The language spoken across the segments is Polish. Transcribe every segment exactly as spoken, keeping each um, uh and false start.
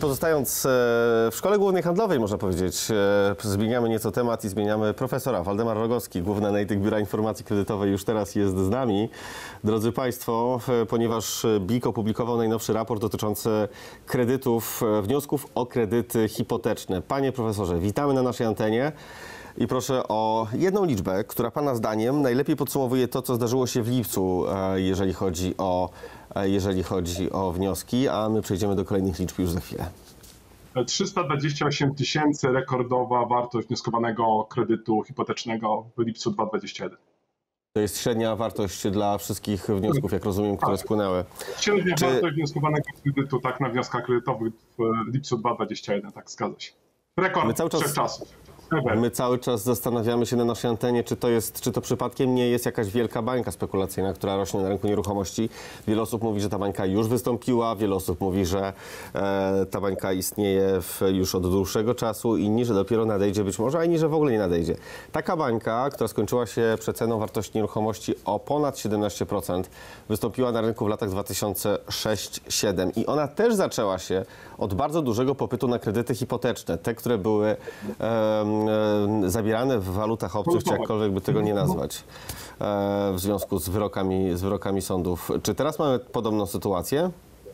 pozostając w Szkole Głównej Handlowej, można powiedzieć, zmieniamy nieco temat i zmieniamy profesora. Waldemar Rogowski, główny analityk Biura Informacji Kredytowej, już teraz jest z nami. Drodzy Państwo, ponieważ B I K opublikował najnowszy raport dotyczący kredytów, wniosków o kredyty hipoteczne. Panie profesorze, witamy na naszej antenie. I proszę o jedną liczbę, która Pana zdaniem najlepiej podsumowuje to, co zdarzyło się w lipcu, jeżeli chodzi o, jeżeli chodzi o wnioski, a my przejdziemy do kolejnych liczb już za chwilę. trzysta dwadzieścia osiem tysięcy, rekordowa wartość wnioskowanego kredytu hipotecznego w lipcu dwa tysiące dwudziestym pierwszym. To jest średnia wartość dla wszystkich wniosków, jak rozumiem, które tak spłynęły. Średnia Czy... wartość wnioskowanego kredytu tak na wnioskach kredytowych w lipcu dwa tysiące dwudziestym pierwszym, tak zgadza się. Rekord My cały czas... wszechczasów. My cały czas zastanawiamy się na naszej antenie, czy to jest, czy to przypadkiem nie jest jakaś wielka bańka spekulacyjna, która rośnie na rynku nieruchomości. Wiele osób mówi, że ta bańka już wystąpiła, wiele osób mówi, że e, ta bańka istnieje w, już od dłuższego czasu, inni, że dopiero nadejdzie być może, a inni, że w ogóle nie nadejdzie. Taka bańka, która skończyła się przeceną wartości nieruchomości o ponad siedemnaście procent, wystąpiła na rynku w latach dwa tysiące szóstym do dwa tysiące siódmym i ona też zaczęła się od bardzo dużego popytu na kredyty hipoteczne, te, które były e, zabierane w walutach obcych, czy jakkolwiek by tego nie nazwać, w związku z wyrokami, z wyrokami sądów. Czy teraz mamy podobną sytuację?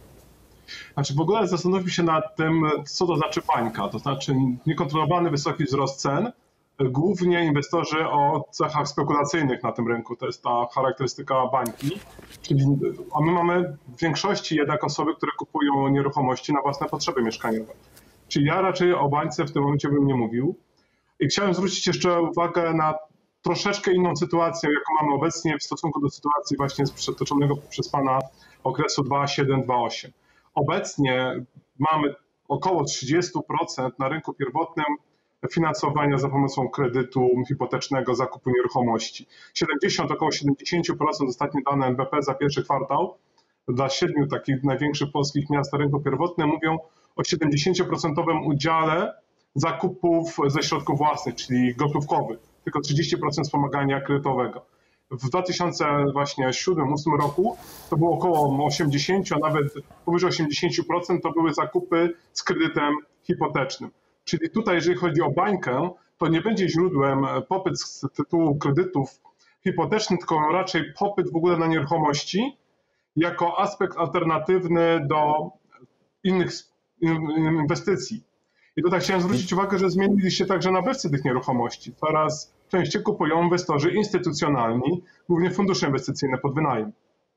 Znaczy w ogóle zastanówmy się nad tym, co to znaczy bańka, to znaczy niekontrolowany wysoki wzrost cen, głównie inwestorzy o cechach spekulacyjnych na tym rynku, to jest ta charakterystyka bańki, czyli, a my mamy w większości jednak osoby, które kupują nieruchomości na własne potrzeby mieszkaniowe. Czyli ja raczej o bańce w tym momencie bym nie mówił. I chciałem zwrócić jeszcze uwagę na troszeczkę inną sytuację, jaką mamy obecnie w stosunku do sytuacji właśnie z przytoczonego przez Pana okresu dwa tysiące siódmy do dwa tysiące ósmego. Obecnie mamy około trzydzieści procent na rynku pierwotnym finansowania za pomocą kredytu hipotecznego zakupu nieruchomości. siedemdziesiąt, około siedemdziesiąt procent ostatnie dane N B P za pierwszy kwartał dla siedmiu takich największych polskich miast na rynku pierwotnym mówią o siedemdziesięcioprocentowym udziale zakupów ze środków własnych, czyli gotówkowych, tylko trzydzieści procent wspomagania kredytowego. W dwa tysiące siódmym do dwa tysiące ósmym roku to było około osiemdziesiąt, a nawet powyżej osiemdziesiąt procent to były zakupy z kredytem hipotecznym. Czyli tutaj, jeżeli chodzi o bańkę, to nie będzie źródłem popyt z tytułu kredytów hipotecznych, tylko raczej popyt w ogóle na nieruchomości jako aspekt alternatywny do innych inwestycji. I tutaj chciałem zwrócić uwagę, że zmienili się także nabywcy tych nieruchomości. Teraz częściej kupują inwestorzy instytucjonalni, głównie fundusze inwestycyjne pod wynajem.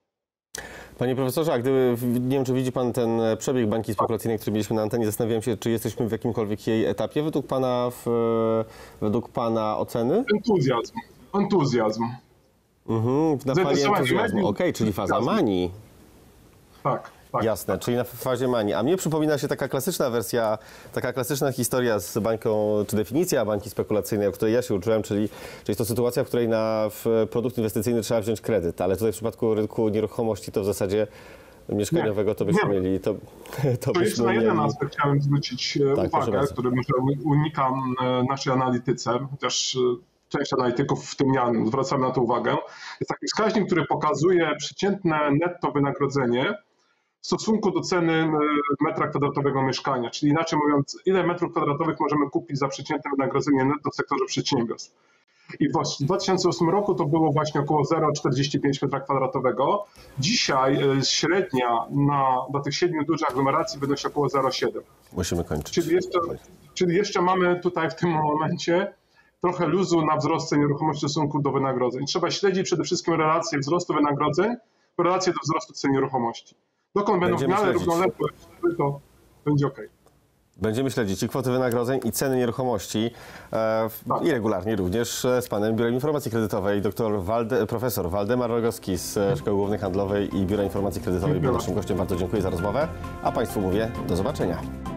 Panie profesorze, a gdyby, nie wiem, czy widzi Pan ten przebieg bańki spekulacyjnej, który mieliśmy na antenie, zastanawiam się, czy jesteśmy w jakimkolwiek jej etapie według Pana, w, według Pana oceny? Entuzjazm. Entuzjazm. Mhm, na fali entuzjazmu. Okej, okay, czyli faza manii. Tak. Tak, Jasne, tak. czyli na fazie manii. A mnie przypomina się taka klasyczna wersja, taka klasyczna historia z bańką, czy definicja bańki spekulacyjnej, o której ja się uczyłem, czyli, czyli to sytuacja, w której na w produkt inwestycyjny trzeba wziąć kredyt, ale tutaj w przypadku rynku nieruchomości to w zasadzie mieszkaniowego to byśmy nie. mieli. To, to, to jeszcze na jeden aspekt chciałem zwrócić tak, uwagę, który może unikam naszej analityce, chociaż część analityków, w tym ja, zwracamy na to uwagę. Jest taki wskaźnik, który pokazuje przeciętne netto wynagrodzenie w stosunku do ceny metra kwadratowego mieszkania, czyli inaczej mówiąc, ile metrów kwadratowych możemy kupić za przeciętne wynagrodzenie netto w sektorze przedsiębiorstw. I w dwa tysiące ósmym roku to było właśnie około zero przecinek czterdzieści pięć metra kwadratowego. Dzisiaj średnia na, dla tych siedmiu dużych aglomeracji wynosi około zero przecinek siedem. Musimy kończyć. Czyli jeszcze, czyli jeszcze mamy tutaj w tym momencie trochę luzu na wzrost cen nieruchomości w stosunku do wynagrodzeń. Trzeba śledzić przede wszystkim relacje wzrostu wynagrodzeń, relacje do wzrostu cen nieruchomości. Dokąd będą w miarę równoległe, to będzie ok. Będziemy śledzić i kwoty wynagrodzeń, i ceny nieruchomości e, tak. i regularnie również z Panem Biurem Informacji Kredytowej. Doktor Walde, profesor Waldemar Rogowski z Szkoły Głównej Handlowej i Biura Informacji Kredytowej był naszym gościem. Bardzo dziękuję za rozmowę, a Państwu mówię do zobaczenia.